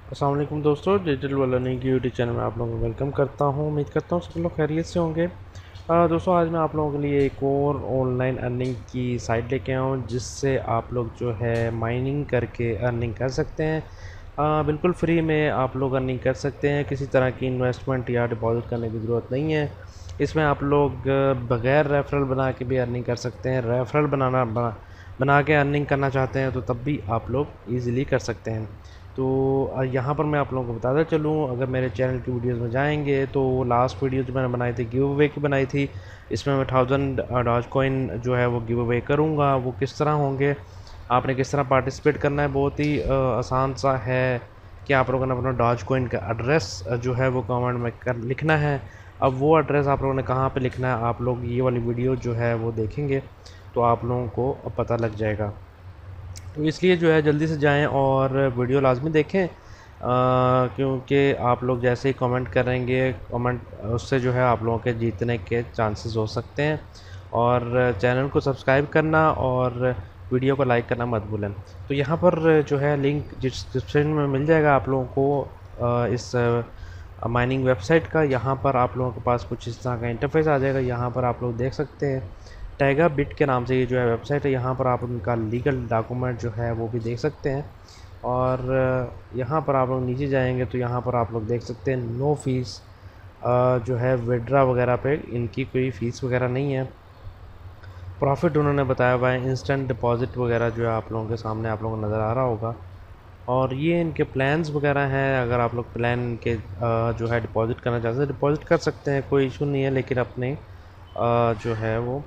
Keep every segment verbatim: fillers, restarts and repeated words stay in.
अस्सलाम वालेकुम दोस्तों, डिजिटल वर्ल्ड लर्निंग की यूट्यूब चैनल में आप लोगों को वेलकम करता हूं। उम्मीद करता हूं सब लोग खैरियत से होंगे। आ, दोस्तों आज मैं आप लोगों के लिए एक और ऑनलाइन अर्निंग की साइट लेके आया हूं जिससे आप लोग जो है माइनिंग करके अर्निंग कर सकते हैं। आ, बिल्कुल फ्री में आप लोग अर्निंग कर सकते हैं, किसी तरह की इन्वेस्टमेंट या डिपॉजिट करने की ज़रूरत नहीं है। इसमें आप लोग बग़ैर रेफरल बना के भी अर्निंग कर सकते हैं। रेफरल बनाना बना, बना के अर्निंग करना चाहते हैं तो तब भी आप लोग ईज़िली कर सकते हैं। तो अ, यहाँ पर मैं आप लोगों को बताता चलूँ, अगर मेरे चैनल की वीडियोस में जाएंगे तो लास्ट वीडियो जो मैंने बनाई थी गिव अवे की बनाई थी, इसमें मैं थाउजेंड डॉज कॉइन जो है वो गिव अवे करूँगा। वो किस तरह होंगे, आपने किस तरह पार्टिसिपेट करना है, बहुत ही अ, आसान सा है कि आप लोगों ने अपना डॉज कॉइन का एड्रेस जो है वो कमेंट में कर लिखना है। अब वो एड्रेस आप लोगों ने कहाँ पे लिखना है, आप लोग ये वाली वीडियो जो है वो देखेंगे तो आप लोगों को पता लग जाएगा। तो इसलिए जो है जल्दी से जाएं और वीडियो लाजमी देखें, क्योंकि आप लोग जैसे ही कमेंट करेंगे, कमेंट उससे जो है आप लोगों के जीतने के चांसेस हो सकते हैं। और चैनल को सब्सक्राइब करना और वीडियो को लाइक करना मत भूलें। तो यहाँ पर जो है लिंक डिस्क्रिप्शन में मिल जाएगा आप लोगों को अ, इस माइनिंग वेबसाइट का। यहाँ पर आप लोगों के पास कुछ इस तरह का इंटरफेस आ जाएगा। यहाँ पर आप लोग देख सकते हैं टैगा बिट के नाम से ये जो है वेबसाइट है। यहाँ पर आप उनका लीगल डॉक्यूमेंट जो है वो भी देख सकते हैं। और यहाँ पर आप लोग नीचे जाएंगे तो यहाँ पर आप लोग देख सकते हैं नो फीस जो है विड्रा वगैरह पे इनकी कोई फ़ीस वगैरह नहीं है। प्रॉफिट उन्होंने बताया हुआ है, इंस्टेंट डिपॉज़िट वगैरह जो है आप लोगों के सामने आप लोगों को नज़र आ रहा होगा। और ये इनके प्लान्स वगैरह हैं, अगर आप लोग प्लान के जो है डिपॉज़िट करना चाहते हैं डिपॉज़िट कर सकते हैं, कोई इशू नहीं है। लेकिन अपने जो है वो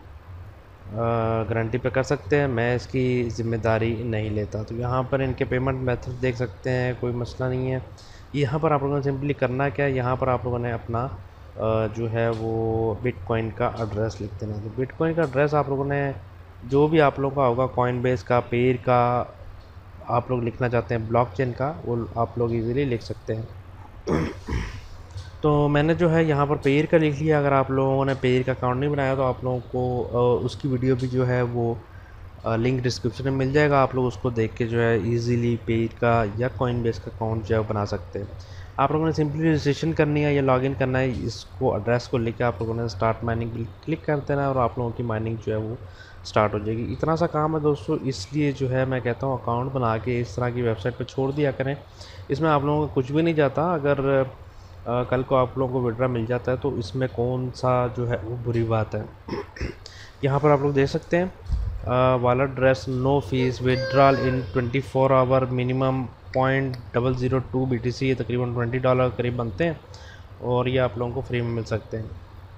गारंटी पे कर सकते हैं, मैं इसकी ज़िम्मेदारी नहीं लेता। तो यहाँ पर इनके पेमेंट मेथड देख सकते हैं, कोई मसला नहीं है। यहाँ पर आप लोगों ने सिंपली करना क्या है, यहाँ पर आप लोगों ने अपना जो है वो बिटकॉइन का एड्रेस लिख देना। तो बिटकॉइन का एड्रेस आप लोगों ने जो भी आप लोगों का होगा, कॉइनबेस का, पेयर का, आप लोग लिखना चाहते हैं ब्लॉकचेन का, वो आप लोग इजीली लिख सकते हैं। तो मैंने जो है यहाँ पर पेयर का लिख लिया। अगर आप लोगों ने पेयर का अकाउंट नहीं बनाया तो आप लोगों को उसकी वीडियो भी जो है वो लिंक डिस्क्रिप्शन में मिल जाएगा। आप लोग उसको देख के जो है इजीली पेयर का या कॉइनबेस का अकाउंट जो है बना सकते हैं। आप लोगों ने सिंपली रजिस्ट्रेशन करनी है या लॉगिन करना है, इसको एड्रेस को लेकर आप लोगों ने स्टार्ट माइनिंग क्लिक कर देना है और आप लोगों की माइनिंग जो है वो स्टार्ट हो जाएगी। इतना सा काम है दोस्तों, इसलिए जो है मैं कहता हूँ अकाउंट बना के इस तरह की वेबसाइट पर छोड़ दिया करें। इसमें आप लोगों को कुछ भी नहीं जाता। अगर आ, कल को आप लोगों को विड्रा मिल जाता है तो इसमें कौन सा जो है वो बुरी बात है। यहाँ पर आप लोग देख सकते हैं wallet address, no fee, withdrawal in twenty four hour, minimum point double zero two B T C, ये तकरीबन ट्वेंटी डॉलर करीब बनते हैं और ये आप लोगों को फ्री में मिल सकते हैं।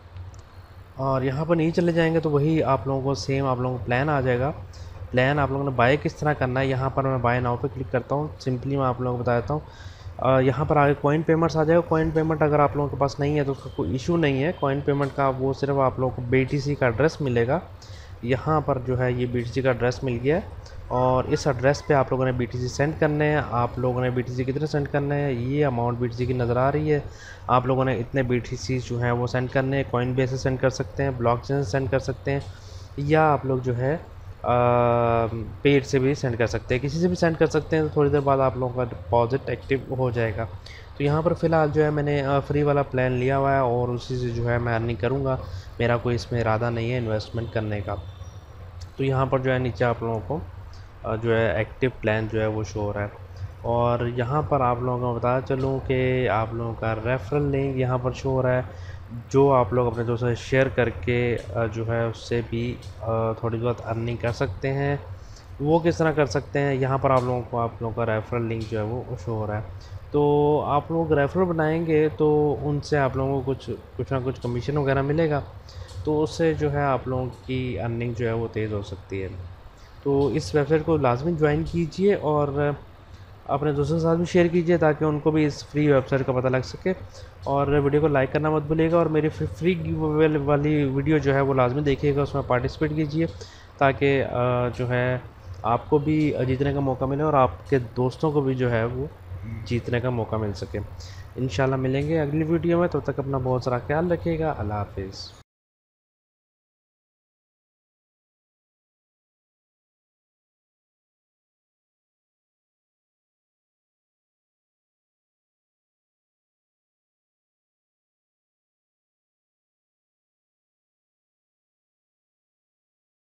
और यहाँ पर नहीं चले जाएंगे तो वही आप लोगों को सेम आप लोगों को प्लान आ जाएगा। प्लान आप लोगों ने बाय किस तरह करना है, यहाँ पर मैं बाय नाउ पे क्लिक करता हूँ। सिंपली मैं आप लोगों को बता देता हूँ, यहाँ पर आगे कॉइन पेमेंट्स आ जाएगा। कॉइन पेमेंट अगर आप लोगों के पास नहीं है तो उसका कोई इशू नहीं है। कॉइन पेमेंट का वो सिर्फ आप लोगों को बी टी सी का एड्रेस मिलेगा। यहाँ पर जो है ये बी टी सी का एड्रेस मिल गया है और इस एड्रेस पे आप लोगों ने बी टी सी सेंड करने हैं। आप लोगों ने बी टी सी कितने सेंड करने हैं, ये अमाउंट बी टी सी की नज़र आ रही है। आप लोगों ने इतने बी टी सी जो हैं वो सेंड करने हैं। कॉइन बेस से सेंड कर सकते हैं, ब्लॉकचेन से सेंड कर सकते हैं, या आप लोग जो है पेड से भी सेंड कर सकते हैं, किसी से भी सेंड कर सकते हैं। तो थोड़ी देर बाद आप लोगों का डिपॉजिट एक्टिव हो जाएगा। तो यहाँ पर फ़िलहाल जो है मैंने फ्री वाला प्लान लिया हुआ है और उसी से जो है मैं अर्निंग करूँगा। मेरा कोई इसमें इरादा नहीं है इन्वेस्टमेंट करने का। तो यहाँ पर जो है नीचे आप लोगों को जो है एक्टिव प्लान जो है वो शो हो रहा है। और यहाँ पर आप लोगों को बता चलूँ कि आप लोगों का रेफरल लिंक यहाँ पर शो हो रहा है, जो आप लोग अपने दोस्तों से शेयर करके जो है उससे भी थोड़ी बहुत अर्निंग कर सकते हैं। वो किस तरह कर सकते हैं, यहाँ पर आप लोगों को आप लोगों का रेफरल लिंक जो है वो शो हो रहा है। तो आप लोग रेफरल बनाएंगे तो उनसे आप लोगों को कुछ कुछ ना कुछ कमीशन वगैरह मिलेगा, तो उससे जो है आप लोगों की अर्निंग जो है वो तेज़ हो सकती है। तो इस वेबसाइट को लाजमी ज्वाइन कीजिए और अपने दोस्तों के साथ भी शेयर कीजिए ताकि उनको भी इस फ्री वेबसाइट का पता लग सके। और वीडियो को लाइक करना मत भूलिएगा और मेरी फ्री गिव अवे वाली वीडियो जो है वो लाजमी देखिएगा, उसमें पार्टिसिपेट कीजिए ताकि जो है आपको भी जीतने का मौका मिले और आपके दोस्तों को भी जो है वो जीतने का मौका मिल सके। इंशाल्लाह मिलेंगे अगली वीडियो में, तब तक अपना बहुत सारा ख्याल रखिएगा। अल्लाह हाफिज़।